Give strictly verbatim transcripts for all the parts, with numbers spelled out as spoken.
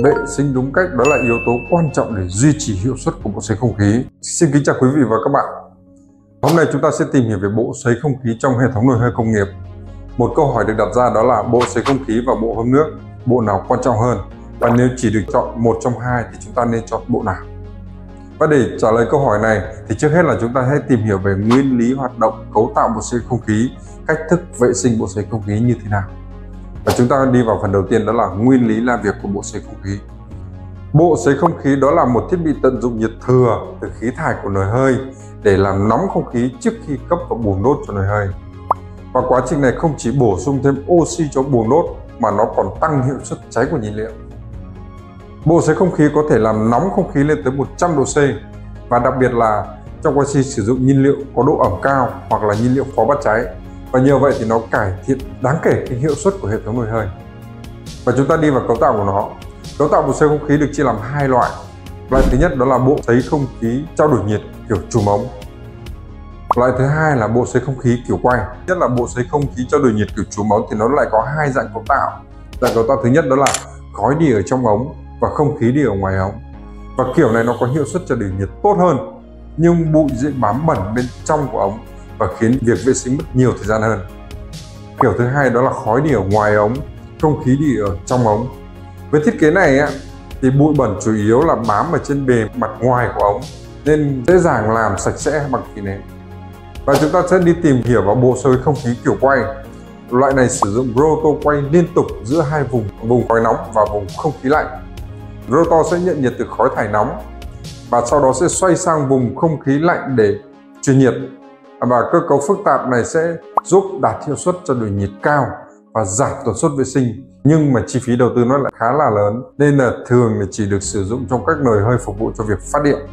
Vệ sinh đúng cách đó là yếu tố quan trọng để duy trì hiệu suất của bộ sấy không khí. Xin kính chào quý vị và các bạn. Hôm nay chúng ta sẽ tìm hiểu về bộ sấy không khí trong hệ thống nồi hơi công nghiệp. Một câu hỏi được đặt ra đó là bộ sấy không khí và bộ hâm nước, bộ nào quan trọng hơn? Và nếu chỉ được chọn một trong hai thì chúng ta nên chọn bộ nào? Và để trả lời câu hỏi này thì trước hết là chúng ta hãy tìm hiểu về nguyên lý hoạt động cấu tạo bộ sấy không khí, cách thức vệ sinh bộ sấy không khí như thế nào. Và chúng ta đi vào phần đầu tiên đó là nguyên lý làm việc của bộ sấy không khí. Bộ sấy không khí đó là một thiết bị tận dụng nhiệt thừa từ khí thải của nồi hơi để làm nóng không khí trước khi cấp vào buồng đốt cho nồi hơi. Và quá trình này không chỉ bổ sung thêm oxy cho buồng đốt mà nó còn tăng hiệu suất cháy của nhiên liệu. Bộ sấy không khí có thể làm nóng không khí lên tới một trăm độ C, và đặc biệt là trong quá trình sử dụng nhiên liệu có độ ẩm cao hoặc là nhiên liệu khó bắt cháy. Và nhờ vậy thì nó cải thiện đáng kể cái hiệu suất của hệ thống nồi hơi. Và chúng ta đi vào cấu tạo của nó. Cấu tạo bộ sấy không khí được chia làm hai loại. Loại thứ nhất đó là bộ sấy không khí trao đổi nhiệt kiểu chùm ống. Loại thứ hai là bộ sấy không khí kiểu quay. Nhất là bộ sấy không khí trao đổi nhiệt kiểu chùm ống thì nó lại có hai dạng cấu tạo. Dạng cấu tạo thứ nhất đó là khói đi ở trong ống và không khí đi ở ngoài ống. Và kiểu này nó có hiệu suất trao đổi nhiệt tốt hơn, nhưng bụi dễ bám bẩn bên trong của ống và khiến việc vệ sinh mất nhiều thời gian hơn. Kiểu thứ hai đó là khói đi ở ngoài ống, không khí đi ở trong ống. Với thiết kế này á, thì bụi bẩn chủ yếu là bám ở trên bề mặt ngoài của ống nên dễ dàng làm sạch sẽ bằng khí nén. Và chúng ta sẽ đi tìm hiểu vào bộ sấy không khí kiểu quay. Loại này sử dụng rotor quay liên tục giữa hai vùng, vùng khói nóng và vùng không khí lạnh. Rotor sẽ nhận nhiệt từ khói thải nóng và sau đó sẽ xoay sang vùng không khí lạnh để truyền nhiệt. Và cơ cấu phức tạp này sẽ giúp đạt hiệu suất trao đổi nhiệt cao và giảm tần suất vệ sinh, nhưng mà chi phí đầu tư nó lại khá là lớn nên là thường là chỉ được sử dụng trong các nồi hơi phục vụ cho việc phát điện.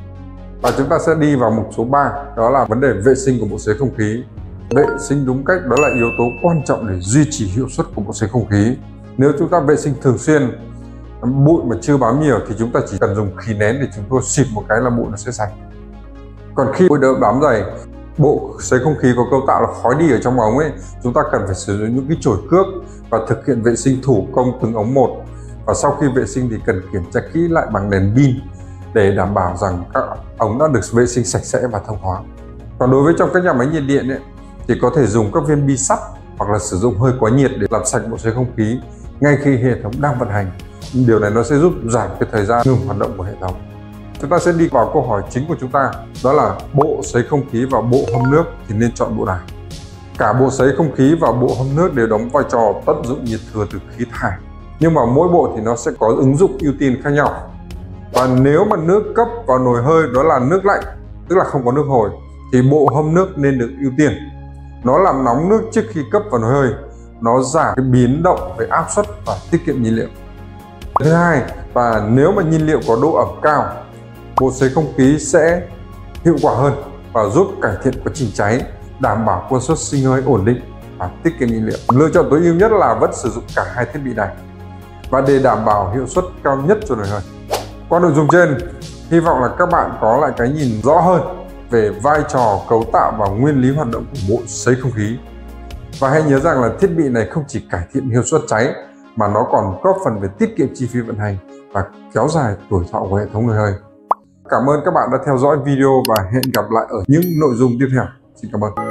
Và chúng ta sẽ đi vào mục số ba, đó là vấn đề vệ sinh của bộ sấy không khí. Vệ sinh đúng cách đó là yếu tố quan trọng để duy trì hiệu suất của bộ sấy không khí. Nếu chúng ta vệ sinh thường xuyên, bụi mà chưa bám nhiều thì chúng ta chỉ cần dùng khí nén để chúng tôi xịt một cái là bụi nó sẽ sạch. Còn khi bụi đỡ bám dày, bộ sấy không khí có cấu tạo là khói đi ở trong ống ấy, chúng ta cần phải sử dụng những cái chổi cước và thực hiện vệ sinh thủ công từng ống một. Và sau khi vệ sinh thì cần kiểm tra kỹ lại bằng đèn pin để đảm bảo rằng các ống đã được vệ sinh sạch sẽ và thông thoáng. Còn đối với trong các nhà máy nhiệt điện ấy, thì có thể dùng các viên bi sắt hoặc là sử dụng hơi quá nhiệt để làm sạch bộ sấy không khí ngay khi hệ thống đang vận hành. Điều này nó sẽ giúp giảm cái thời gian ngừng hoạt động của hệ thống. Chúng ta sẽ đi vào câu hỏi chính của chúng ta, đó là bộ sấy không khí và bộ hâm nước thì nên chọn bộ nào? Cả bộ sấy không khí và bộ hâm nước đều đóng vai trò tận dụng nhiệt thừa từ khí thải, nhưng mà mỗi bộ thì nó sẽ có ứng dụng ưu tiên khác nhau. Và nếu mà nước cấp vào nồi hơi đó là nước lạnh, tức là không có nước hồi, thì bộ hâm nước nên được ưu tiên. Nó làm nóng nước trước khi cấp vào nồi hơi, nó giảm cái biến động về áp suất và tiết kiệm nhiên liệu. Thứ hai, và nếu mà nhiên liệu có độ ẩm cao, bộ sấy không khí sẽ hiệu quả hơn và giúp cải thiện quá trình cháy, đảm bảo công suất sinh hơi ổn định và tiết kiệm nhiên liệu. Lựa chọn tối ưu nhất là vẫn sử dụng cả hai thiết bị này và để đảm bảo hiệu suất cao nhất cho nồi hơi. Qua nội dung trên, hy vọng là các bạn có lại cái nhìn rõ hơn về vai trò, cấu tạo và nguyên lý hoạt động của bộ sấy không khí. Và hãy nhớ rằng là thiết bị này không chỉ cải thiện hiệu suất cháy mà nó còn góp phần về tiết kiệm chi phí vận hành và kéo dài tuổi thọ của hệ thống nồi hơi. Cảm ơn các bạn đã theo dõi video và hẹn gặp lại ở những nội dung tiếp theo. Xin cảm ơn.